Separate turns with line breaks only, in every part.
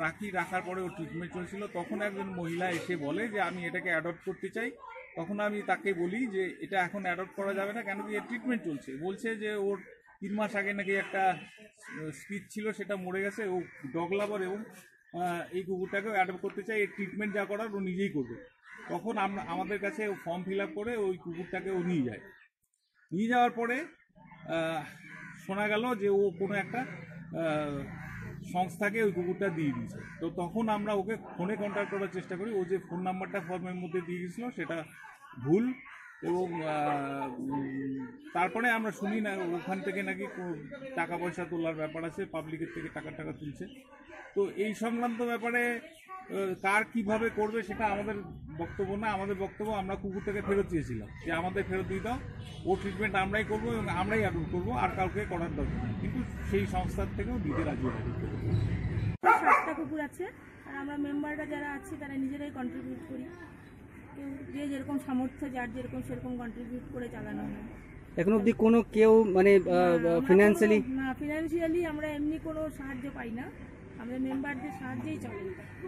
রাখার পরে ও ট্রিটমেন্ট চলছিল, তখন একজন মহিলা এসে বলে যে আমি এটাকে অ্যাডপ্ট করতে চাই। তখন আমি তাকে বলি যে এটা এখন অ্যাডপ্ট করা যাবে না, কেন কি এর ট্রিটমেন্ট চলছে। বলছে যে ওর 3 মাস আগে নাকি একটা স্পিচ ছিল, সেটা মরে গেছে, ও ডগ লাভার এবং এই কুকুরটাকেও অ্যাডপ্ট করতে চাই, এর ট্রিটমেন্ট যা করার ও নিজেই করবে। তখন আমাদের কাছে ফর্ম ফিল আপ করে ওই কুকুরটাকে ও নিয়ে যায়। নিয়ে যাওয়ার পরে শোনা গেল যে ও কোনো একটা সংস্থাকে ওই কুকুরটা দিয়ে দিয়েছে। তো তখন আমরা ওকে ফোনে কন্ট্যাক্ট করার চেষ্টা করি। ও যে ফোন নাম্বারটা ফর্মের মধ্যে দিয়ে গেছিলো সেটা ভুল, এবং তারপরে আমরা শুনি না ওখান থেকে নাকি টাকা পয়সা তোলার ব্যাপার আছে, পাবলিকের থেকে টাকা তুলছে। তো এই সংক্রান্ত ব্যাপারে কার কিভাবে করবে সেটা আমাদের বক্তব্য না। আমাদের বক্তব্য, আমরা কুকুরটাকে ফেরত দিয়েছিলাম, যে আমাদের ফেরত দিয়ে দাও, ও ট্রিটমেন্ট আমরাই করবো এবং আমরাই অ্যাডপ্ট করবো, আর কাউকে করার দরকার নেই। কিন্তু সেই সংস্থার থেকেও দিতে রাজি হয়।
7টা কুকুর আছে, আর আমরা মেম্বাররা যারা আছি তারা নিজেরাই কন্ট্রিবিউট করি। যে যেরকম সামর্থ্য, যার যেরকম সেরকম কন্ট্রিবিউট করে চালানো হয়।
এখন অবধি কোনো কেউ মানে
ফিনান্সিয়ালি আমরা এমনি কোনো সাহায্য পাই না, আমাদের মেম্বারদের সাহায্যেই চলে।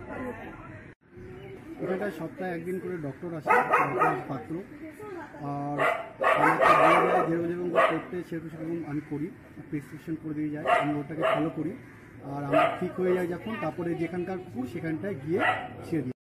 এখানটায় সপ্তাহে একদিন করে ডক্টর আসে, পাত্র, আর যেরকম করতে সেরকম আমি করি, প্রেসক্রিপশন করে দিয়ে যায়, আমি ওটাকে ফলো করি, আর আমার ঠিক হয়ে যায় যখন, তারপরে যেখানকার কুকুর সেখানটায় গিয়ে ছেড়ে দিই।